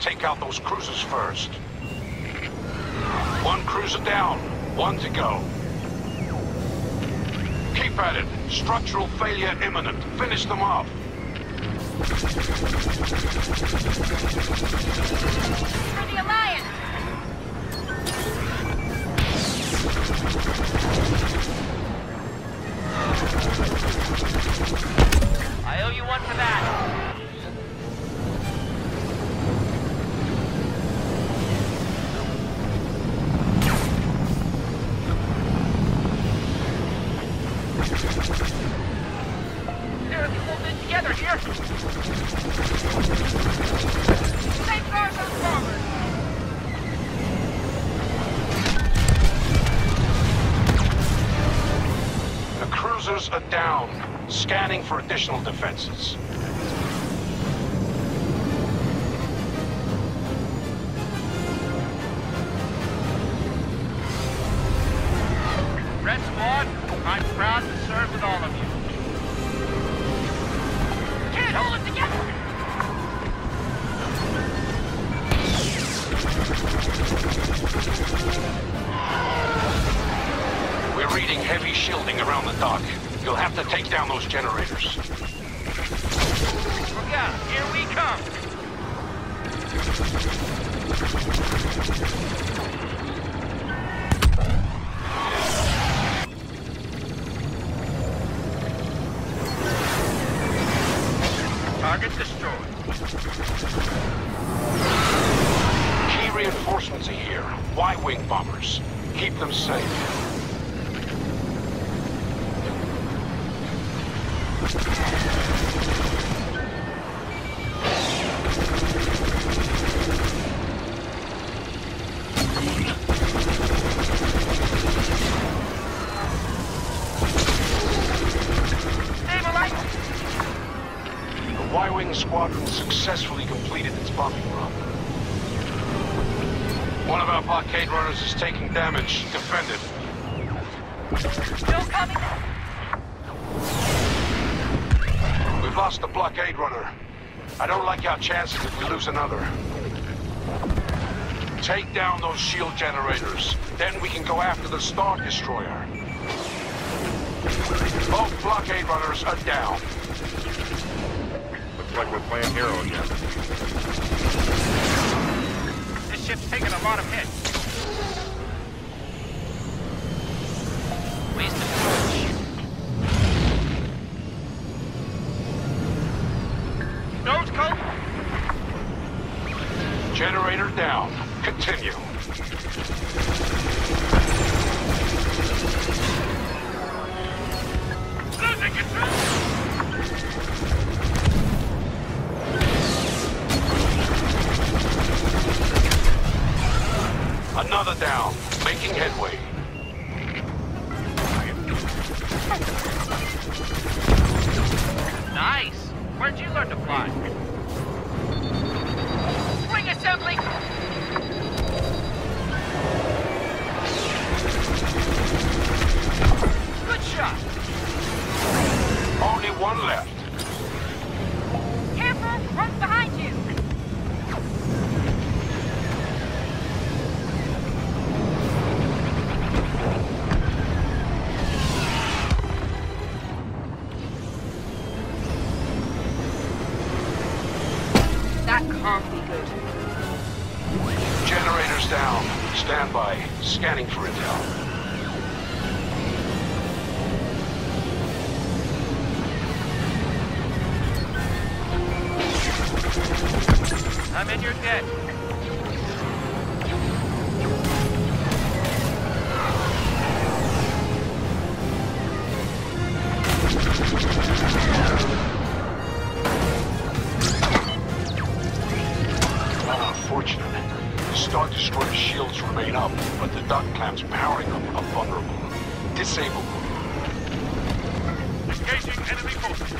take out those cruisers first. One cruiser down, one to go. Keep at it. Structural failure imminent. Finish them off. For the Alliance! I owe you one for that. Here, we hold it together here. Safeguard those bombers. The cruisers are down. Scanning for additional defenses. Red Squad, I'm proud to serve with all of you. Can't hold it together! We're reading heavy shielding around the dock. You'll have to take down those generators. Look out, here we come! Target destroyed. Key reinforcements are here. Y-wing bombers. Keep them safe. The Y-wing squadron successfully completed its bombing run. One of our blockade runners is taking damage. Defend it. Still coming? We've lost the blockade runner. I don't like our chances if we lose another. Take down those shield generators. Then we can go after the Star Destroyer. Both blockade runners are down. Looks like we're playing hero again. This ship's taking a lot of hits. Wasted torch. Nose coat. Generator down. Continue. Losing control. Another down. Making headway. Nice. Where'd you learn to fly? Wing assembly. Good shot. Only one left. Careful! Runs behind you! That can't be good. Generators down. Stand by. Scanning for intel. I'm in your debt. Unfortunate. The Star Destroyer shields remain up, but the dock clamps powering them are vulnerable. Disable them. Engaging enemy forces.